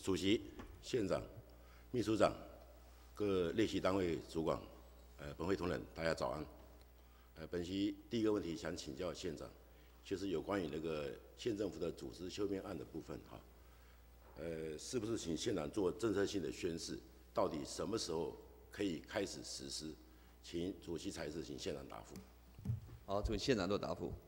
主席、县长、秘书长、各列席单位主管，本会同仁，大家早安。本席第一个问题想请教县长，就是有关于那个县政府的组织修编案的部分哈，是不是请县长做政策性的宣示，到底什么时候可以开始实施？请主席裁示，请县长答复。 好，这位县长做答复。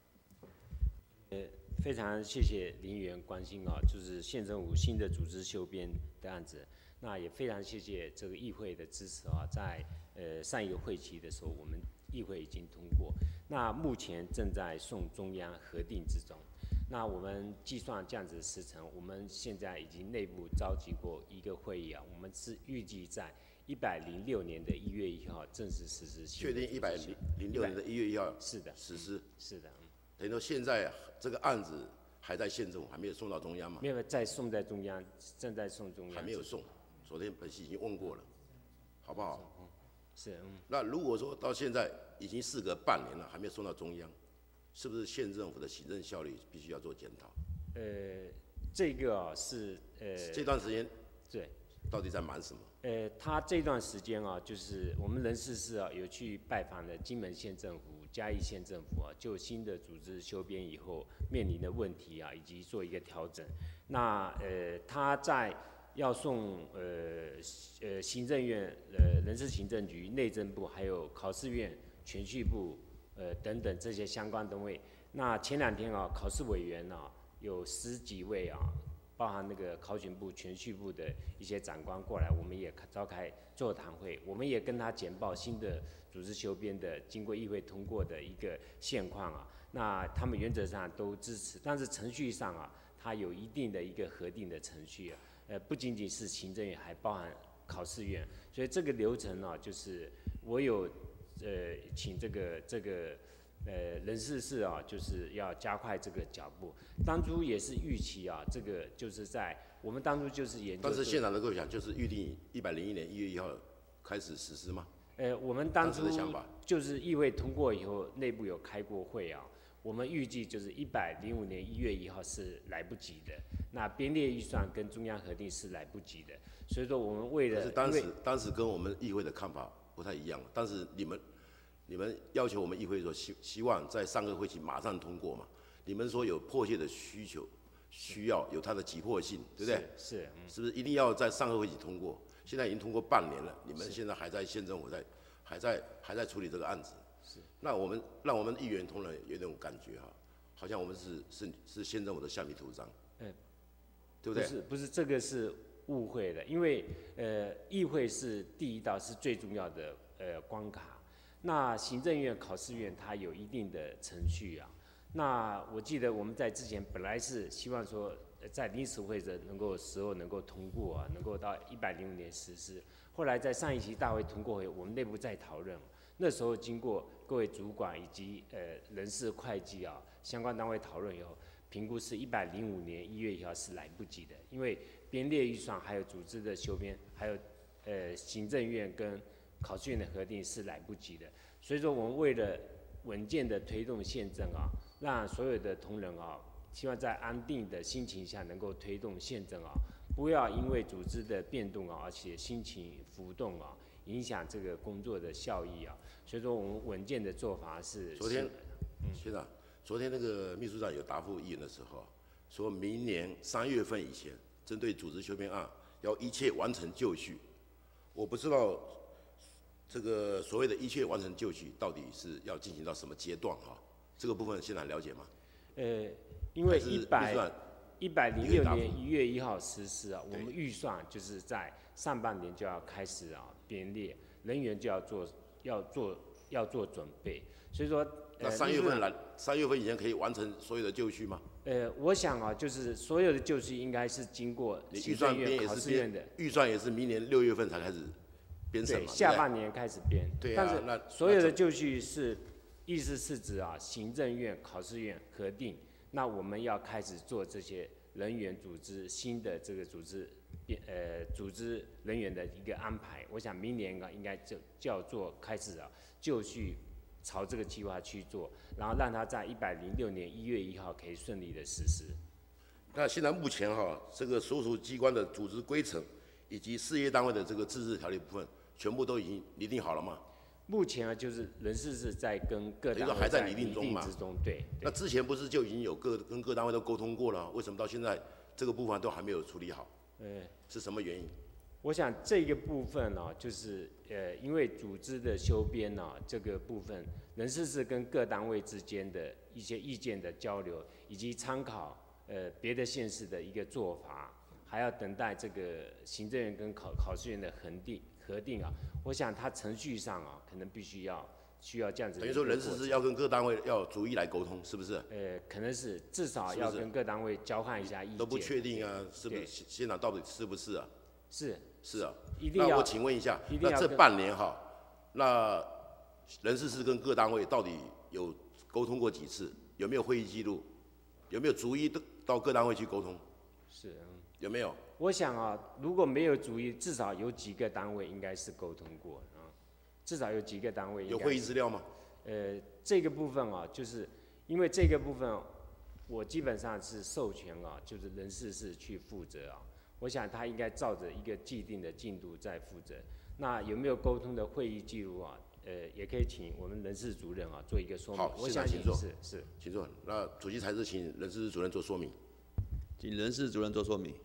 非常谢谢林议员关心啊，就是县政府新的组织修编的案子。那也非常谢谢这个议会的支持啊，在上一个会期的时候，我们议会已经通过，那目前正在送中央核定之中。那我们计算这样子的时程，我们现在已经内部召集过一个会议啊，我们是预计在106年的1月1号正式实施。 确定106年的1月1号是的实施。 是的。 等于说现在这个案子还在县政府，还没有送到中央嘛？ 没有，在送在中央，正在送中央。 还没有送，昨天本席已经问过了，好不好？ 是。 那如果说到现在已经事隔半年了，还没有送到中央，是不是县政府的行政效率必须要做检讨？ 这个是这段时间对， 到底在忙什么？ 他这段时间啊，就是我们人事室啊有去拜访了金门县政府、嘉义县政府啊，就新的组织修编以后面临的问题啊，以及做一个调整。那他在要送行政院、人事行政局、内政部，还有考试院、铨叙部等等这些相关单位。那前2天啊，考试委员啊有10几位啊，包含那个考选部、铨叙部的一些长官过来，我们也召开座谈会，我们也跟他简报新的组织修编的经过议会通过的一个现况啊。那他们原则上都支持，但是程序上啊，它有一定的一个核定的程序啊。不仅仅是行政院，还包含考试院，所以这个流程呢、就是我有请这个人事室啊，就是要加快这个脚步。当初也是预期啊，这个就是在我们当初就是研究。 但是县长的构想就是预定101年1月1号开始实施吗？ 我们当初的想法就是议会通过以后，内部有开过会啊。我们预计就是105年1月1号是来不及的，那编列预算跟中央核定是来不及的，所以说我们为了， 可是当时跟我们议会的看法不太一样，当时你们要求我们议会说希望在上个会期马上通过嘛，你们说有迫切的需要有它的急迫性，对不对？ 是。 是不是一定要在上个会期通过？现在已经通过半年了，你们现在还在县政府还在处理这个案子。 是， 那让我们议员同仁有点感觉哈，好像我们是县政府的橡皮图章，对不对？ 不是，这个是误会的，因为议会是第一道是最重要的关卡，那行政院、考试院它有一定的程序啊。那我记得我们在之前本来是希望说在临时会的时候能够通过啊，能够到105年实施。后来在上一期大会通过后，我们内部再讨论。那时候经过各位主管以及人事会计啊相关单位讨论以后，评估是105年1月1号是来不及的，因为编列预算还有组织的修编，还有行政院跟考试院的核定是来不及的。所以说我们为了稳健的推动宪政啊，让所有的同仁啊，希望在安定的心情下能够推动宪政啊，不要因为组织的变动啊，而且心情浮动啊，影响这个工作的效益啊。所以说，我们稳健的做法是。 昨天，县长，昨天那个秘书长有答复议员的时候，说明年3月份以前，针对组织修编案要一切完成就绪。我不知道这个所谓的一切完成就绪，到底是要进行到什么阶段哈？这个部分县长了解吗？ 因为106年1月1号实施啊，我们预算就是在上半年就要开始啊编列，人员就要做准备，所以说那3月份以前可以完成所有的就绪吗？ 我想啊，就是所有的就绪应该是经过行政院、考试院的预算也是明年6月份才开始编审嘛， 对，下半年开始编。 对啊， 但是所有的就绪是意思是指啊，行政院、考试院核定，那我们要开始做这些人员组织新的这个组织人员的一个安排。我想明年应该就要做开始啊，就绪朝这个计划去做，然后让它在106年1月1号可以顺利的实施。 那现在目前这个所属机关的组织规程以及事业单位的这个自治条例部分，全部都已经拟定好了吗？ 目前啊，就是人事是在跟各单位还在拟定中嘛？ 之中，对。 那之前不是就已经有跟各单位都沟通过了？为什么到现在这个部分都还没有处理好？是什么原因？ 我想这个部分呢、就是因为组织的修编呢、这个部分，人事是跟各单位之间的一些意见的交流，以及参考别的县市的一个做法，还要等待这个行政院跟考试院的核定啊。我想它程序上啊，可能需要这样子。 等于说人事是要跟各单位要逐一来沟通，是不是？ 可能是至少要跟各单位交换一下意见。 都不确定啊，是不是？县长到底是不是啊？是啊。 一定要。 那我请问一下，那这半年那人事是跟各单位到底有沟通过几次？有没有会议记录？有没有逐一到各单位去沟通？有没有？ 我想啊，如果没有逐一，至少有几个单位应该是沟通过啊，至少有几个单位。 有会议资料吗？ 这个部分啊，就是因为这个部分，我基本上是授权啊，就是人事是去负责啊。我想他应该照着一个既定的进度在负责。那有没有沟通的会议记录啊？也可以请我们人事主任啊做一个说明。 好， 我想请坐。 是， 请坐。那主席才是请人事主任做说明。 请人事主任做说明。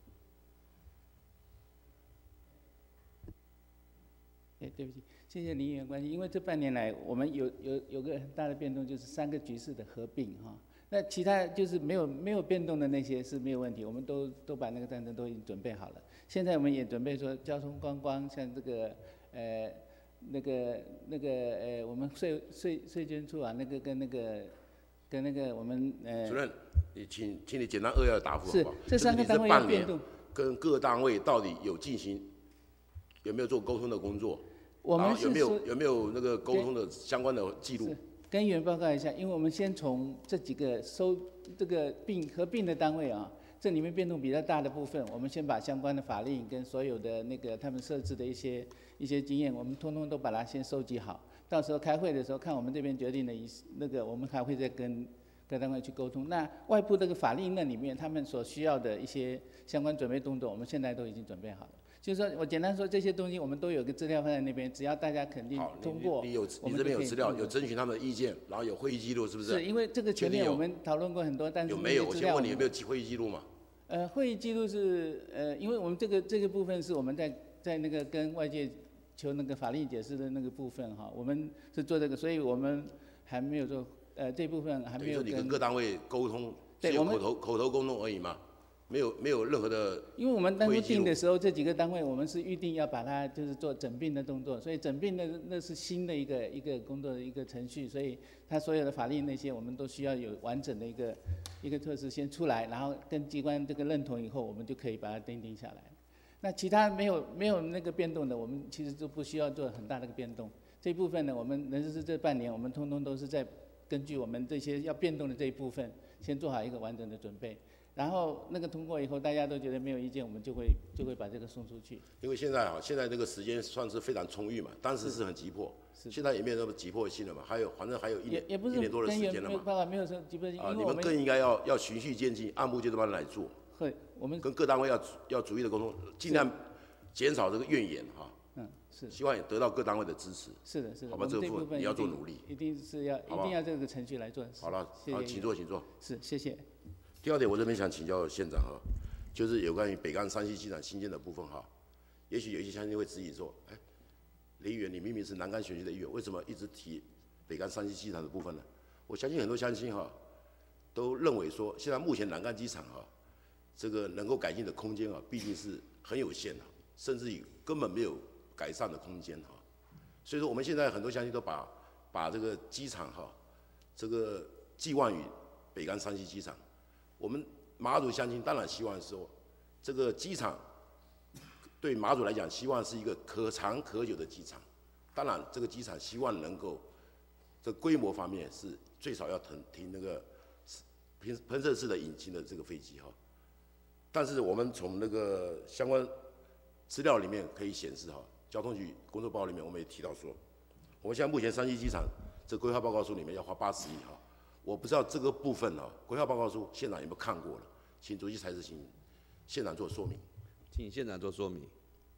对不起，谢谢林议员关心。因为这半年来，我们有个很大的变动，就是3个局室的合并哈。那其他就是没有变动的那些是没有问题，我们都把那个战争都已经准备好了。现在我们也准备说交通观光，像这个我们税捐处啊，跟那个我们主任，请你简单扼要的答复好不好？ 这3个单位要变动， 跟各单位到底有没有做沟通的工作？ 我们是有没有那个沟通的相关的记录？ 跟议员报告一下，因为我们先从这几个这个合并的单位啊，这里面变动比较大的部分，我们先把相关的法令跟所有的那个他们设置的一些经验，我们通通都把它先收集好。到时候开会的时候，看我们这边决定的那个，我们还会再跟各单位去沟通。那外部这个法令那里面，他们所需要的一些相关准备动作，我们现在都已经准备好了。就是说我简单说，这些东西我们都有个资料放在那边，只要大家肯定通过， 你这边有资料，有征询他们的意见，然后有会议记录，是不是？ 是因为这个前面我们讨论过很多，但是有没有？我先问你有没有会议记录嘛？ 会议记录是因为我们这个部分是我们在那个跟外界求那个法律解释的那个部分哈，我们是做这个，所以我们还没有做这部分还没有你跟各单位沟通，只有口头沟通而已嘛？没有任何的， 因为我们当初定的时候，这几个单位我们是预定要把它就是做整并的动作，所以整并的那是新的一个工作的一个程序，所以它所有的法令那些我们都需要有完整的一个措施先出来，然后跟机关这个认同以后，我们就可以把它定下来。那其他没有那个变动的，我们其实都不需要做很大的一个变动。这一部分呢，我们人事是这半年，我们通通都是在根据我们这些要变动的这一部分，先做好一个完整的准备。然后那个通过以后，大家都觉得没有意见，我们就会把这个送出去。 因为现在这个时间算是非常充裕嘛，当时是很急迫，现在也没有那么急迫性了嘛，反正还有一年多的时间了嘛。 没有说急迫性。 你们更应该要循序渐进，按部就班来做。 会，我们跟各单位要逐一的沟通，尽量减少这个怨言哈。 是。 希望也得到各单位的支持。 是的。 好吧，这部分你要做努力。 一定要这个程序来做。 好了，好，请坐。 是，谢谢。 第二点，我这边想请教县长哈，就是有关于北港山西机场新建的部分哈。也许有一些乡亲会质疑说，林议员，你明明是南竿选区的议员，为什么一直提北港山西机场的部分呢？我相信很多乡亲都认为说，现在目前南竿机场这个能够改进的空间毕竟是很有限的，甚至于根本没有改善的空间所以说，我们现在很多乡亲都把这个机场这个寄望于北港山西机场。我们马祖乡亲当然希望说，这个机场对马祖来讲，希望是一个可长可久的机场。当然，这个机场希望能够，这规模方面是最少要停那个喷射式的引擎的这个飞机但是我们从那个相关资料里面可以显示交通局工作报告里面我们也提到说，我们现在目前山西机场这规划报告书里面要花80亿我不知道这个部分规划报告书县长有没有看过了？ 请主席裁示，请县长做说明。 请县长做说明。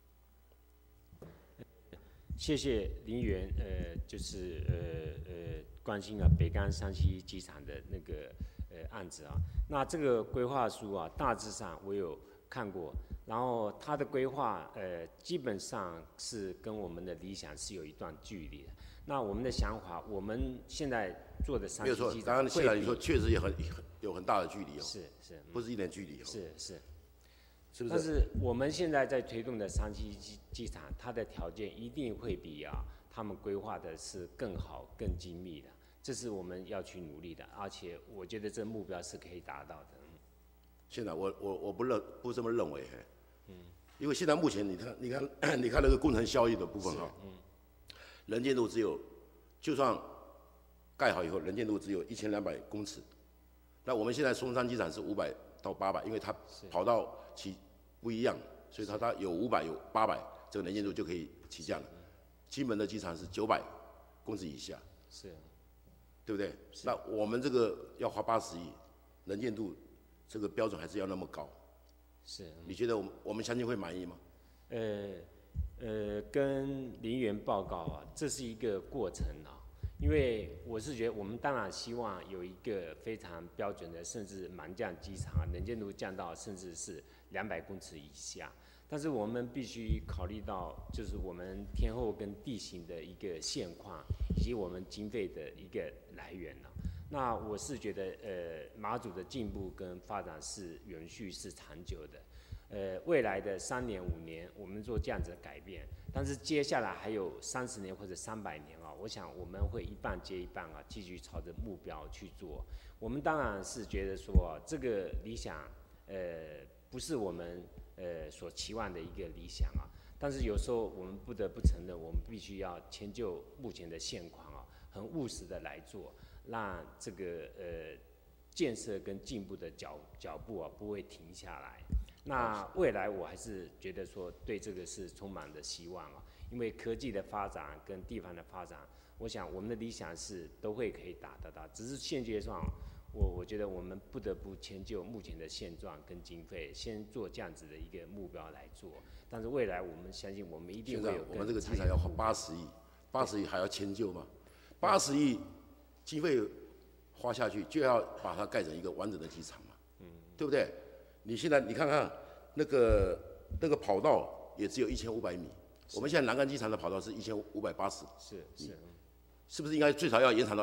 谢谢林议员，就是关心北干山西机场的那个案子啊。那这个规划书啊，大致上我有看过，然后它的规划基本上是跟我们的理想是有一段距离的。那我们的想法，我们现在做的山西机场， 没有错，刚刚县长你说确实也有很大的距离哦， 是， 不是一点距离哦， 是不是？ 是？ 但是我们现在在推动的山西机场，它的条件一定会比他们规划的是更好、更精密的，这是我们要去努力的，而且我觉得这目标是可以达到的。 县长，我不这么认为，因为现在目前你看那个工程效益的部分哈，能见度就算盖好以后，能见度只有1200公尺，那我们现在松山机场是500到800，因为它跑道不一样，所以它有500有800，这个能见度就可以起降了。金门的机场是900公尺以下，对不对？那我们这个要花80亿，能见度这个标准还是要那么高，你觉得我们乡亲会满意吗？ 跟林议员报告啊，这是一个过程啊。因为我是觉得，我们当然希望有一个非常标准的，甚至满降机场，能见度降到甚至是200公尺以下。但是我们必须考虑到，就是我们天候跟地形的一个现况，以及我们经费的一个来源了。那我是觉得，马祖的进步跟发展是永续、是长久的。未来的3年5年，我们做这样子的改变，但是接下来还有30年或者300年啊，我想我们会一半接一半啊，继续朝着目标去做。我们当然是觉得说，这个理想，不是我们所期望的一个理想啊，但是有时候我们不得不承认，我们必须要迁就目前的现况啊，很务实的来做，让这个建设跟进步的脚步啊不会停下来。那未来我还是觉得说，对这个是充满着希望啊，因为科技的发展跟地方的发展，我想我们的理想是都会可以达得到，只是现阶段，我觉得我们不得不迁就目前的现状跟经费，先做这样子的一个目标来做。但是未来我们相信，我们一定会有更我们这个机场要花80亿，80亿还要迁就吗？80亿经费花下去，就要把它盖成一个完整的机场嘛，对不对？你现在你看看那个跑道也只有1500米，我们现在南竿机场的跑道是1580，是不是应该最少要延长到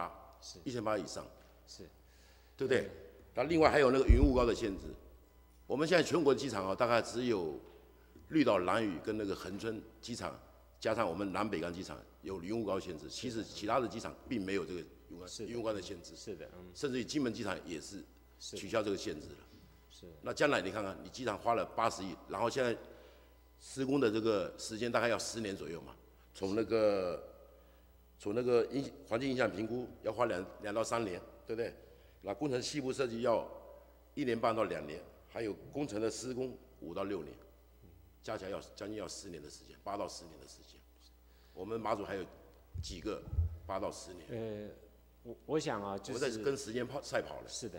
1800以上？对不对？那另外还有那个云雾高的限制，我们现在全国的机场大概只有绿岛、兰屿跟那个恒春机场，加上我们南北港机场有云雾高限制，其实其他的机场并没有这个云雾高的限制，甚至于金门机场也是取消这个限制了。那将来你看看，你机场花了80亿，然后现在施工的这个时间大概要10年左右嘛，从那个环境影响评估要花2到3年，对不对？那工程细部设计要1年半到2年，还有工程的施工5到6年，加起来将近要10年的时间，8到10年的时间。我们马祖还有几个8到10年？ 我想啊，就是我们在跟时间赛跑了。 是的，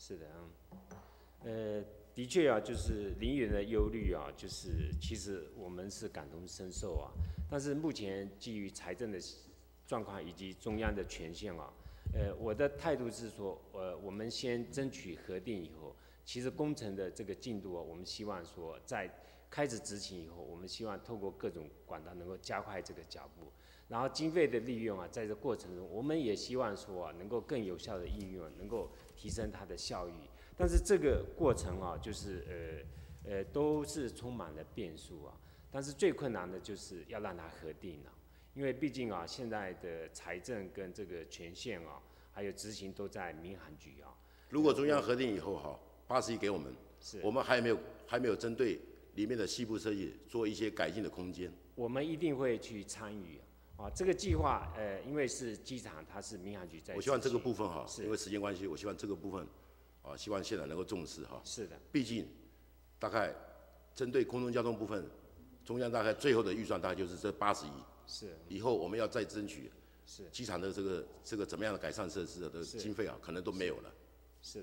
的确啊，就是林议员的忧虑啊，就是其实我们是感同身受啊。但是目前基于财政的状况以及中央的权限啊，我的态度是说，我们先争取核定以后，其实工程的这个进度啊，我们希望说在开始执行以后，我们希望透过各种管道能够加快这个脚步。然后经费的利用啊，在这过程中，我们也希望说啊，能够更有效的应用，能够提升它的效益。但是这个过程啊，就是都是充满了变数啊。但是最困难的就是要让它核定啊，因为毕竟啊，现在的财政跟这个权限啊，还有执行都在民航局啊。 如果中央核定以后80亿给我们，我们还没有针对里面的细部设计做一些改进的空间。 我们一定会去参与啊。这个计划因为是机场，它是民航局在。 我希望这个部分因为时间关系，我希望这个部分希望县长能够重视是的。 毕竟大概针对空中交通部分，中央大概最后的预算大概就是这80亿。 是。 以后我们要再争取机场的这个怎么样的改善设施的经费可能都没有了。 是的。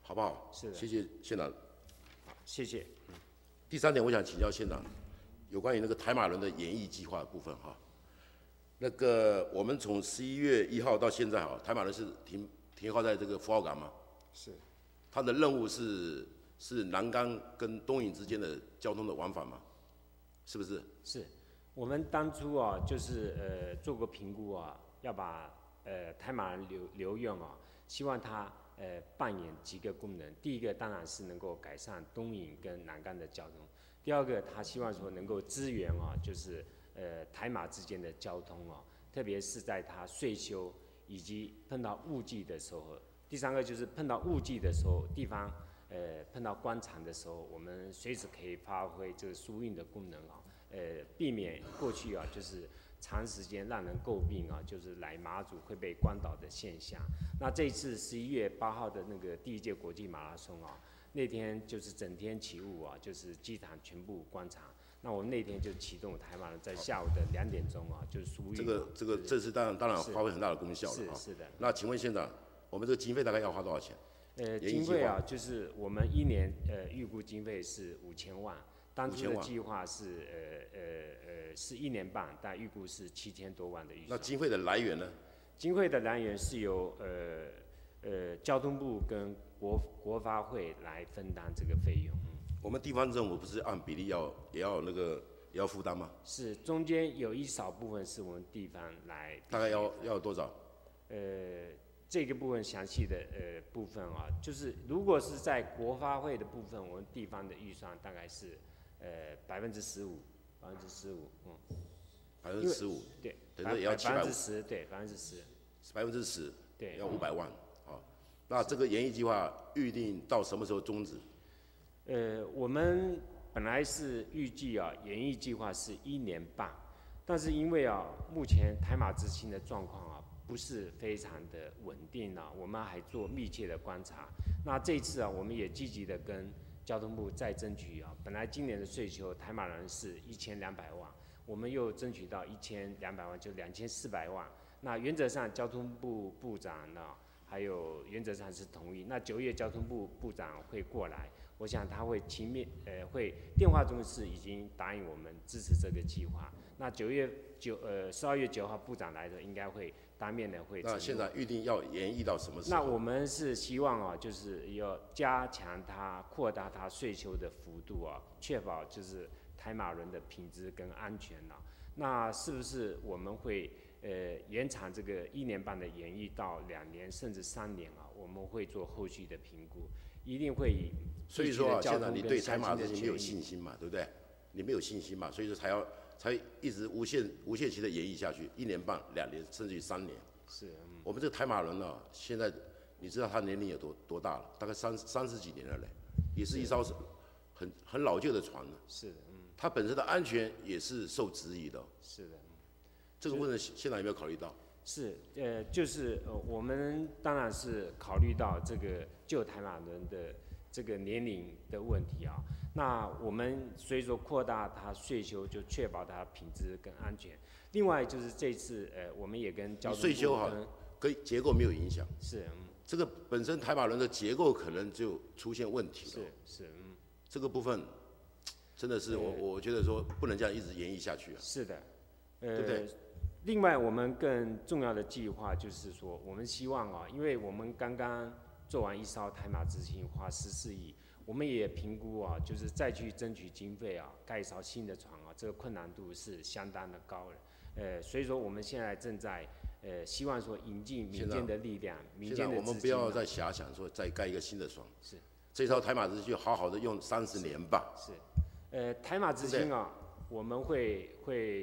好不好？ 是的谢谢县长。 好，谢谢。 第3点，我想请教县长，有关于那个台马轮的演艺计划的部分哈。那个我们从11月1号到现在哈，台马轮是停靠在这个福澳港吗？ 是。 它的任务是南竿跟东引之间的交通的往返吗？是不是？ 是。我们当初啊，就是做过评估啊，要把台马轮留用啊，希望它扮演几个功能。第一个当然是能够改善东引跟南竿的交通。第二个，他希望说能够支援啊，就是台马之间的交通啊，特别是在它岁修以及碰到雾季的时候。第3个就是碰到雾季的时候，地方碰到官场的时候，我们随时可以发挥这个疏运的功能啊，避免过去啊就是长时间让人诟病啊，就是来马祖会被关岛的现象。那这一次11月8号的那个第1届国际马拉松啊，那天就是整天起雾啊，就是机场全部关场。那我们那天就启动台马轮，在下午的2点钟啊，就是疏运。 这次当然发挥很大的功效了啊。 是的。 那请问县长，我们这个经费大概要花多少钱？ 经费啊，就是我们1年预估经费是5000万，当初的计划是是1年半，但预估是7000多万的预算。 那经费的来源呢？ 经费的来源是由交通部跟国发会来分担这个费用。 我们地方政府不是按比例也要负担吗？ 是，中间有一少部分是我们地方来。 大概要多少？ 这个部分详细的部分啊，就是如果是在国发会的部分，我们地方的预算大概是15%，15%， 15%， 对， 等于也要750， 10%，对，10%， 10%， 对， 要500万，好，那这个演艺计划预定到什么时候终止？ 我们本来是预计啊，演艺计划是1年半，但是因为啊，目前台马之星的状况啊，不是非常的稳定啊，我们还做密切的观察。那这一次啊，我们也积极的跟交通部再争取啊，本来今年的税收台马轮是1200万，我们又争取到1200万，就2400万。那原则上交通部部长呢，还有原则上是同意。那9月交通部部长会过来，我想他会会电话中是已经答应我们支持这个计划。那12月9号部长来的应该会当面的会。 那现在预定要延役到什么时候？ 那我们是希望啊，就是要加强它、扩大它税收的幅度啊，确保就是台马轮的品质跟安全啊。那是不是我们会延长这个1年半的演役到2年甚至3年啊？我们会做后续的评估，一定会以。 所以说啊，现在你对台马之星没有信心嘛，对不对？你没有信心嘛，所以说才一直无限期的演绎下去，1年半、2年，甚至于3年。 是。 我们这个台马轮呢，现在你知道它年龄有多大了？大概30几年了嘞，也是一艘很老旧的船了。 是的， 它本身的安全也是受质疑的。 是的。 这个问题现在有没有考虑到？ 是，就是我们当然是考虑到这个旧台马轮的这个年龄的问题啊。那我们所以说扩大它税收，就确保它品质跟安全。另外就是这次我们也跟交通部税收哈跟结构没有影响。 是， 这个本身台马轮的结构可能就出现问题了。 是， 这个部分真的是我觉得说不能这样一直延役下去啊。 是的， 对不对？ 另外，我们更重要的计划就是说，我们希望啊，因为我们刚刚做完一艘台马之星，花14亿，我们也评估啊，就是再去争取经费啊，盖一艘新的船啊，这个困难度是相当的高的。所以说我们现在正在希望说引进民间的力量，民间的资金。 我们不要再遐想说再盖一个新的船。 是。 这艘台马之星就好好的用30年吧。 是。台马之星啊，我们会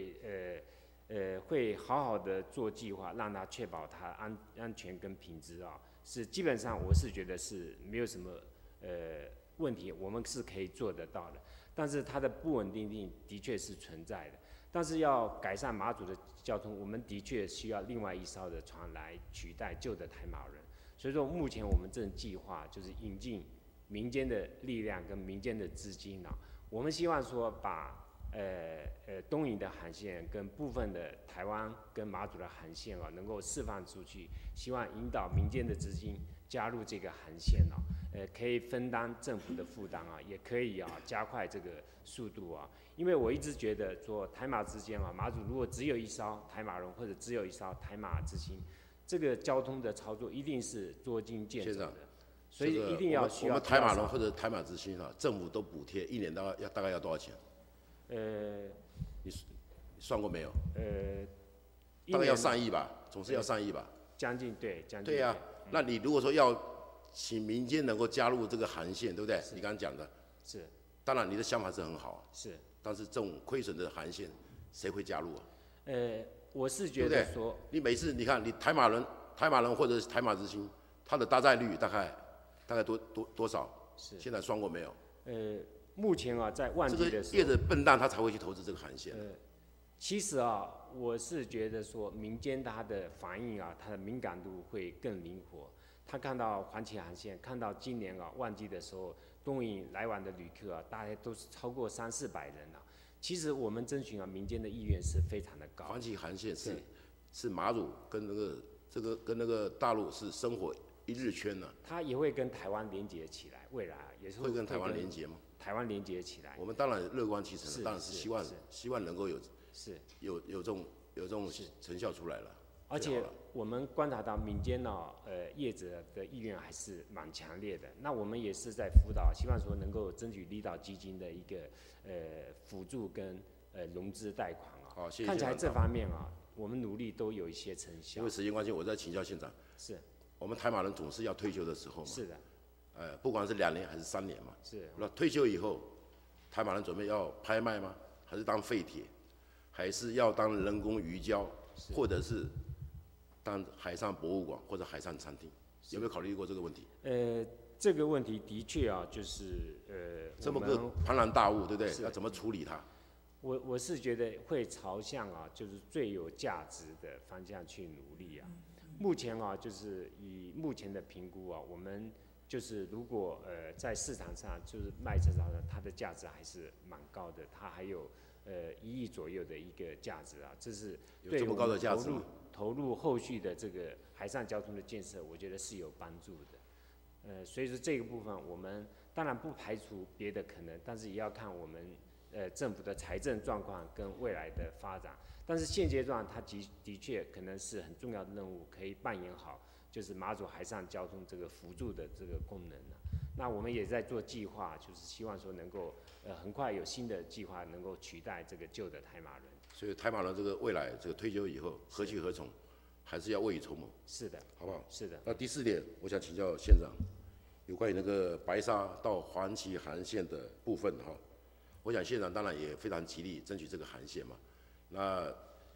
好好的做计划，让它确保它安全跟品质啊，是基本上我是觉得是没有什么问题，我们是可以做得到的。但是它的不稳定性的确是存在的。但是要改善马祖的交通，我们的确需要另外一艘的船来取代旧的台马轮。所以说目前我们正计划就是引进民间的力量跟民间的资金啊，我们希望说把东引的航线跟部分的台湾跟马祖的航线啊，能够释放出去，希望引导民间的资金加入这个航线啊， 可以分担政府的负担啊，也可以啊加快这个速度啊。因为我一直觉得说台马之间啊，马祖如果只有一艘台马轮或者只有一艘台马之星，这个交通的操作一定是捉襟见肘的，所以一定要需要我们台马轮或者台马之星啊，政府都补贴一年大概要多少钱？你算过没有？大概要3亿吧，总是要3亿吧？ 将近对，将近。 对呀，那你如果说要请民间能够加入这个航线，对不对？你刚刚讲的。 是。 当然，你的想法是很好。 是。 但是这种亏损的航线，谁会加入啊？ 我是觉得说， 对你每次你看，你台马轮或者是台马之星，它的搭载率大概多少？ 是。 现在算过没有？ 目前啊，在旺季的时候， 业者笨蛋他才会去投资这个航线。 其实啊，我是觉得说，民间它的反应啊，它的敏感度会更灵活。他看到环旗航线，看到今年啊旺季的时候，东引来往的旅客啊，大概都是超过300-400人啊。其实我们征询啊，民间的意愿是非常的高。 环旗航线是马祖跟那个大陆是生活一日圈呢。 它也会跟台湾连接起来，未来也是会跟台湾连接吗？ 台湾连接起来。 我们当然乐观其成，当然是希望能够有这种成效出来了。 而且我们观察到民间呢，业者的意愿还是蛮强烈的。那我们也是在辅导，希望说能够争取离岛基金的一个辅助跟融资贷款啊。 好，谢谢。 看起来这方面啊，我们努力都有一些成效。 因为时间关系，我再请教县长。 是。 我们台马人总是要退休的时候嘛。 是的。 不管是2年还是3年嘛。 是。 那退休以后，台马人准备要拍卖吗？还是当废铁？还是要当人工鱼礁？或者是当海上博物馆或者海上餐厅，有没有考虑过这个问题？ 这个问题的确啊，就是这么个庞然大物，对不对？要怎么处理它？ 我是觉得会朝向啊，就是最有价值的方向去努力啊。目前啊，就是以目前的评估啊，我们就是如果在市场上就是卖这张的，它的价值还是蛮高的，它还有1亿左右的一个价值啊，这是对我们投入后续的这个海上交通的建设，我觉得是有帮助的。所以说这个部分我们当然不排除别的可能，但是也要看我们政府的财政状况跟未来的发展。但是现阶段它的确可能是很重要的任务，可以扮演好就是马祖海上交通这个辅助的这个功能啊。那我们也在做计划，就是希望说能够很快有新的计划能够取代这个旧的台马轮。 所以台马轮这个未来这个退休以后何去何从，还是要未雨绸缪。 是的， 好不好？ 是的。 那第4点，我想请教县长，有关于那个白沙到环旗航线的部分哈，我想县长当然也非常极力争取这个航线嘛。那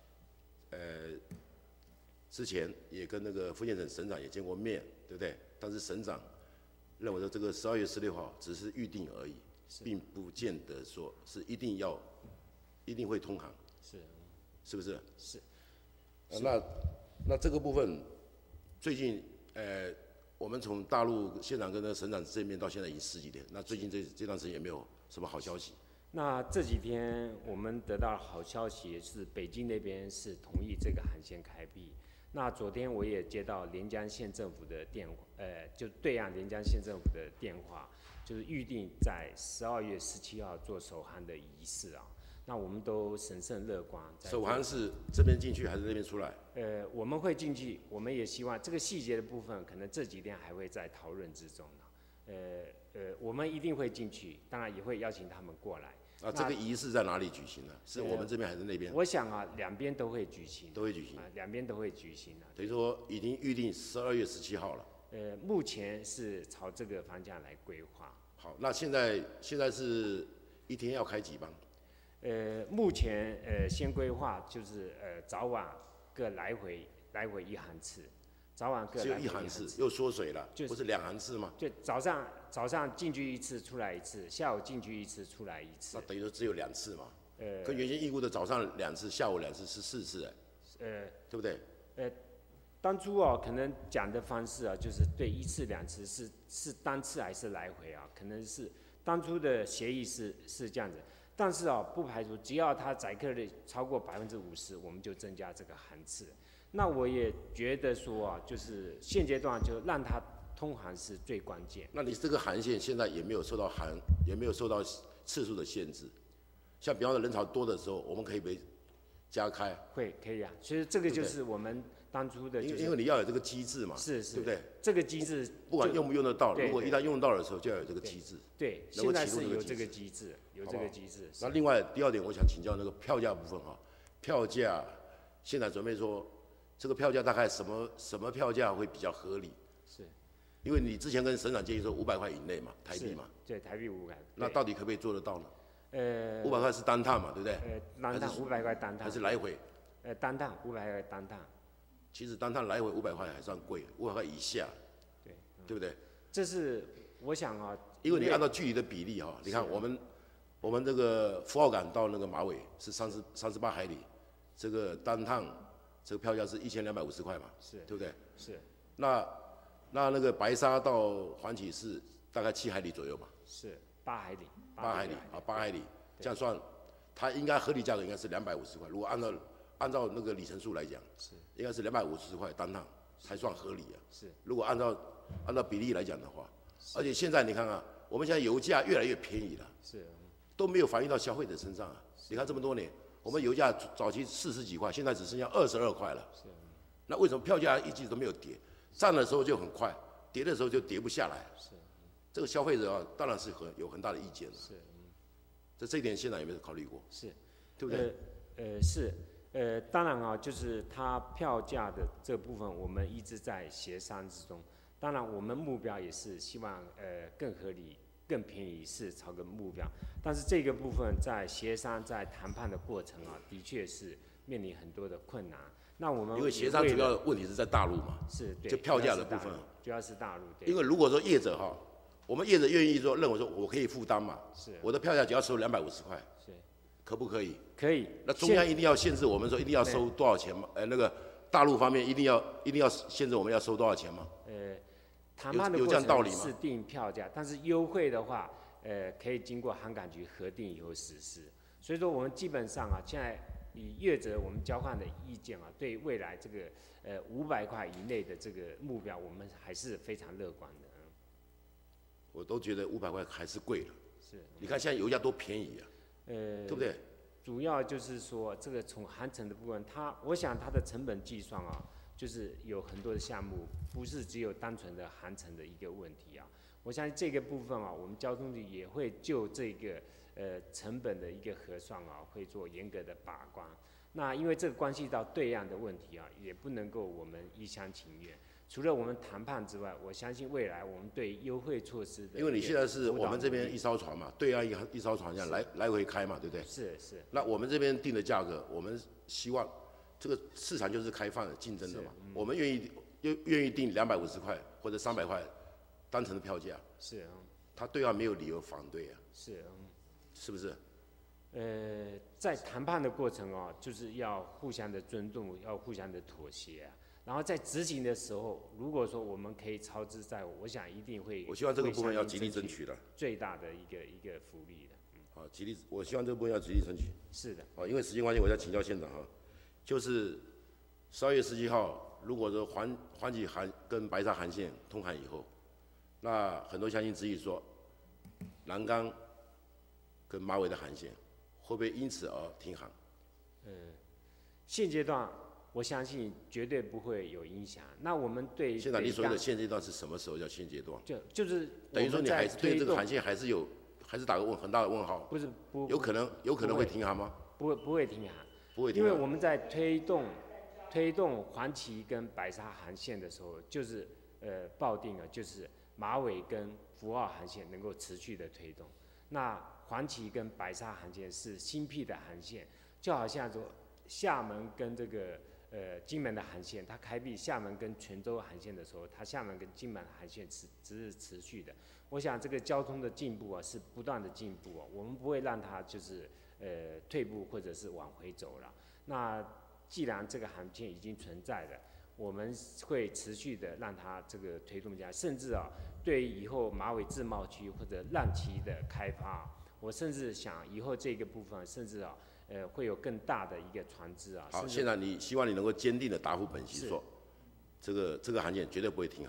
之前也跟那个福建省省长也见过面，对不对？但是省长认为说这个12月16号只是预定而已，并不见得说是一定会通航。是不是？ 是。 那这个部分，最近我们从大陆县长跟那个省长见面到现在已经10几天，那最近这段时间有没有什么好消息？ 那这几天我们得到好消息，是北京那边是同意这个航线开辟。那昨天我也接到连江县政府的电话，就对岸连江县政府的电话，就是预定在12月17号做首航的仪式啊。那我们都审慎乐观。 首航是这边进去还是那边出来？ 我们会进去，我们也希望这个细节的部分，可能这几天还会在讨论之中呢。我们一定会进去，当然也会邀请他们过来。 这个仪式在哪里举行呢？是我们这边还是那边？ 我想啊，两边都会举行。 都会举行。 两边都会举行的。 等于说已经预定12月17号了。 目前是朝这个方向来规划。 好，那现在是一天要开几班？ 目前先规划就是早晚各来回1航次，早晚各来回只有1航次，又缩水了，不是2航次吗？ 就早上进去1次，出来1次，下午进去1次，出来1次。 那等于说只有2次嘛？跟原先预估的早上2次，下午2次是4次对不对？ 当初可能讲的方式就是对1次2次是单次还是来回可能是当初的协议是这样子。但是不排除只要它载客率超过50%，我们就增加这个航次。那我也觉得说就是现阶段就让它通航是最关键。 那你这个航线现在也没有受到次数的限制，像比方说人潮多的时候，我们可以被加开。 可以啊，其实这个就是我们当初的， 因为你要有这个机制嘛， 是， 对不对？ 这个机制不管用不用得到， 对如果一旦用到的时候，就要有这个机制。 对， 能够现在启动这个是有这个机机制，有这个机制。 那另外第二点，我想请教那个票价部分哈，票价现在准备说，这个票价大概什么票价会比较合理？ 是， 因为你之前跟省长建议说500块以内嘛，台币嘛。 对，台币500。 那到底可不可以做得到呢 500 ？500块是单趟嘛，对不对？ 单趟500块单趟。 还是来回？ 单趟500块单趟。 其实单趟来回500块还算贵，500块以下，对不对？ 这是我想啊， 因为你按照距离的比例哈，你看我们这个福澳港到那个马尾是38海里，这个单趟这个票价是1250块嘛，对不对？ 是。 那个白沙到环起是大概7海里左右嘛？ 是8海里。 8海里啊，8海里，这样算，它应该合理价格应该是250块。如果按照那个里程数来讲，应该是250块单趟才算合理啊。 是。如果按照比例来讲的话，而且现在你看啊，我们现在油价越来越便宜了，都没有反映到消费者身上啊。你看这么多年，我们油价早期40几块，现在只剩下22块了。那为什么票价一直都没有跌？涨的时候就很快，跌的时候就跌不下来。这个消费者啊，当然是有很大的意见了。这一点现在有没有考虑过？对不对？ 是。当然啊，就是它票价的这部分，我们一直在协商之中。当然，我们目标也是希望更合理、更便宜是朝个目标。但是这个部分在协商、在谈判的过程啊，的确是面临很多的困难。那我们因为协商主要的问题是在大陆嘛， 对， 就票价的部分， 主要是大陆。 因为如果说业者哈，我们业者愿意认为说我可以负担嘛，我的票价只要收250块，可不可以？ 可以。 那中央一定要限制我们说一定要收多少钱吗？那个大陆方面一定要限制我们要收多少钱吗？ 谈判的过程是定票价，但是优惠的话，可以经过航港局核定以后实施。所以说我们基本上啊，现在以业者我们交换的意见啊，对未来这个500块以内的这个目标，我们还是非常乐观的。 我都觉得500块还是贵了。你看现在油价多便宜啊，对不对？ 主要就是说这个从航程的部分，我想它的成本计算啊，就是有很多的项目，不是只有单纯的航程的一个问题啊。我相信这个部分啊，我们交通局也会就这个成本的一个核算啊，会做严格的把关。那因为这个关系到对岸的问题啊，也不能够我们一厢情愿。除了我们谈判之外，我相信未来我们对优惠措施的， 因为你现在是我们这边一艘船嘛，对岸一艘船这样来回开嘛，对不对？ 是。 那我们这边定的价格，我们希望这个市场就是开放的、竞争的嘛，我们愿意定250块或者300块单程的票价。他对岸没有理由反对啊。是不是？ 在谈判的过程哦，就是要互相的尊重，要互相的妥协啊。然后在执行的时候，如果说我们可以操之在我，我想一定会。 我希望这个部分要极力争取的。 最大的一个福利的。 好，我希望这个部分要极力争取。 是的。 因为时间关系，我再请教县长哈，就是12月17号，如果说环起跟白沙航线通航以后，那很多乡亲质疑说，南竿跟马尾的航线会不会因此而停航？ 现阶段。我相信绝对不会有影响。那我们对现在你所谓的现阶段是什么时候叫现阶段？ 就是等于说你还是对这个航线还是打个很大的问号。 不， 有可能会停航吗？ 不会停航。 不会停航。 因为我们在推动环旗跟白沙航线的时候，就是抱定了就是马尾跟福澳航线能够持续的推动。那环旗跟白沙航线是新辟的航线，就好像说厦门跟这个。金门的航线，它开辟厦门跟泉州航线的时候，它厦门跟金门航线只是持续的。我想这个交通的进步啊，是不断的进步啊，我们不会让它就是退步或者是往回走了。那既然这个航线已经存在了，我们会持续的让它这个推动下，甚至啊，对于以后马尾自贸区或者浪旗的开发，我甚至想以后这个部分，甚至啊。会有更大的一个船只啊。 好，现在你希望你能够坚定的答复本席说，这个航线绝对不会停航。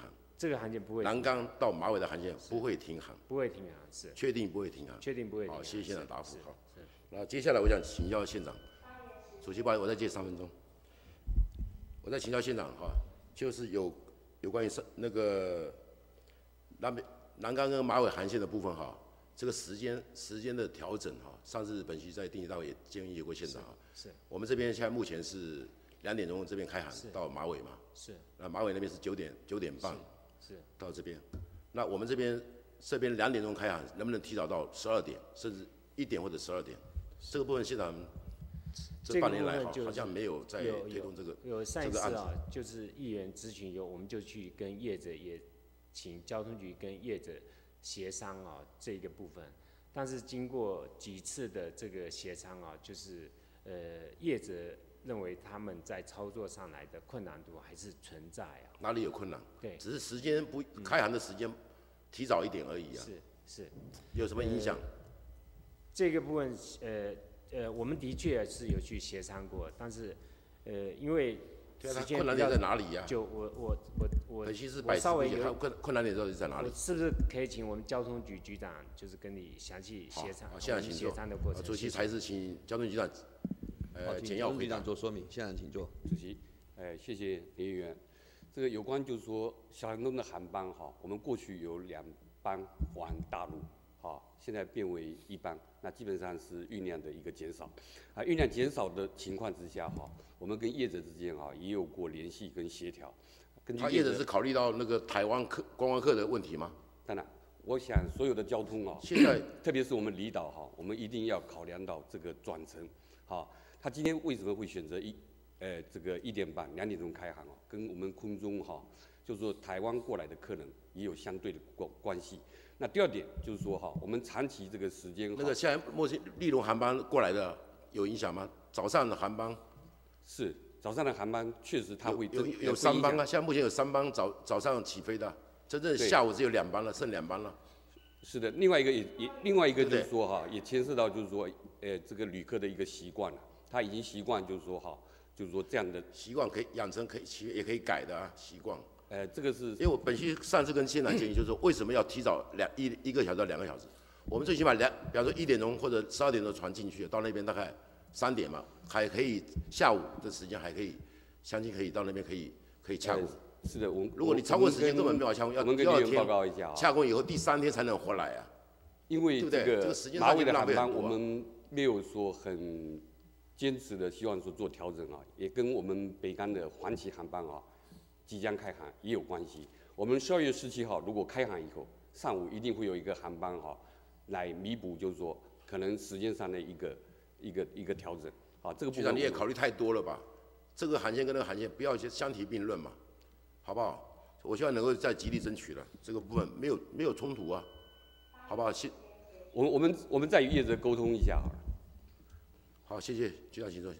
这个航线不会南港到马尾的航线不会停航， 不会停航，是确定不会停航。 确定不会停航。 好，谢谢县长答复。 是好，那接下来我想请教县长，主席，不好意思，我再借3分钟。我再请教县长哈，就是有关于那个南港跟马尾航线的部分哈，这个时间的调整哈，上次本席在定期大会也建议过县长哈。 是。 我们这边现在目前是2点钟这边开航到马尾嘛。 是。 那马尾那边是9点半。 是。 到这边，那我们这边2点钟开航，能不能提早到12点，甚至1点或者12点？这个部分县长这半年来好像没有在推动这个有上一次啊，就是议员咨询我们就去跟业者也请交通局跟业者协商啊这个部分，但是经过几次的这个协商啊，就是业者认为他们在操作上来的困难度还是存在啊。 哪里有困难？ 对， 只是时间不开航的时间提早一点而已啊。 是。 有什么影响？ 这个部分我们的确是有去协商过，但是因为时间困难点在哪里呀？ 就我本席是我稍微有困难点到底在哪里？ 我是不是可以请我们交通局局长就是跟你详细协商？ 好，现在请坐。 协商的过程。 主席还是请交通局长简要回答。 局长做说明，现在请坐。 主席，谢谢林议员。这个有关就是说小寒冬的航班哈，我们过去有2班往大陆，好，现在变为1班，那基本上是运量的一个减少。运量减少的情况之下哈，我们跟业者之间哈也有过联系跟协调。 业者是考虑到那个台湾观光客的问题吗？ 当然，我想所有的交通啊， 现在特别是我们离岛哈，我们一定要考量到这个转乘。好，他今天为什么会选择这个1点半、2点钟开航哦？跟我们空中哈，就是说台湾过来的客人也有相对的关系。那第2点就是说哈，我们长期这个时间， 那个现在目前立荣航班过来的有影响吗？早上的航班是早上的航班确实它会有3班啊，现在目前有3班早上起飞的，真正下午只有2班了，剩2班了。 是的，另外一个就是说哈，也牵涉到就是说，这个旅客的一个习惯了，他已经习惯就是说哈，就是说这样的习惯可以养成，也可以改的啊习惯。 这个是因为我本席上次跟县长建议就是说，为什么要提早一个小时到2个小时？我们最起码比方说1点钟或者12点钟船进去，到那边大概3点嘛，还可以下午的时间还可以，相信可以到那边可可以洽公。 是的， 如果你超过时间根本没有洽公， 我们跟议员报告一下啊。 洽公以后第3天才能回来啊。 因为这个马尾的航班，我们没有说很坚持的希望说做调整啊，也跟我们北港的环期航班啊即将开航也有关系。我们12月17号如果开航以后，上午一定会有一个航班哈来弥补，就是说可能时间上的一个调整啊。这个部分局长你也考虑太多了吧？这个航线跟那个航线不要相提并论嘛，好不好？我希望能够再极力争取了，这个部分没有冲突啊，好不好？ 我们再与业者沟通一下好了。 好，谢谢局长，请坐。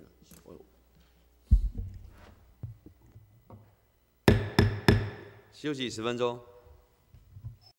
休息10分钟。